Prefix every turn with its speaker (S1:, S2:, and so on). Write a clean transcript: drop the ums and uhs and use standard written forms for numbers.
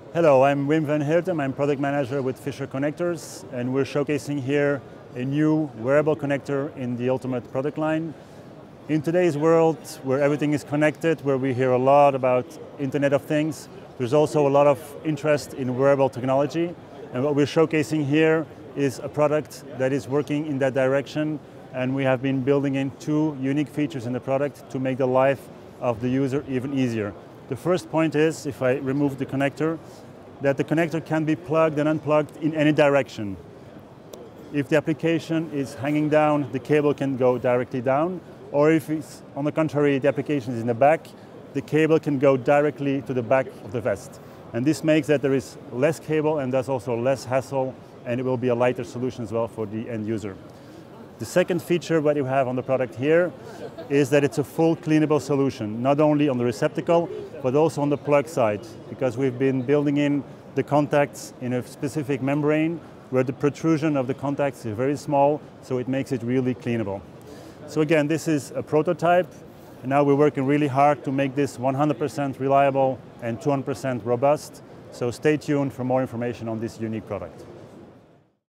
S1: Hello, I'm Wim Vanheertum. I'm product manager with Fischer Connectors, and we're showcasing here a new wearable connector in the ultimate product line. In today's world, where everything is connected, where we hear a lot about Internet of Things, there's also a lot of interest in wearable technology. And what we're showcasing here is a product that is working in that direction, and we have been building in two unique features in the product to make the life of the user even easier. The first point is, if I remove the connector, that the connector can be plugged and unplugged in any direction. If the application is hanging down, the cable can go directly down, or if it's, on the contrary, the application is in the back, the cable can go directly to the back of the vest. And this makes that there is less cable and thus also less hassle, and it will be a lighter solution as well for the end user. The second feature that you have on the product here is that it's a full cleanable solution, not only on the receptacle, but also on the plug side, because we've been building in the contacts in a specific membrane where the protrusion of the contacts is very small, so it makes it really cleanable. So again, this is a prototype, and now we're working really hard to make this 100% reliable and 200% robust. So stay tuned for more information on this unique product.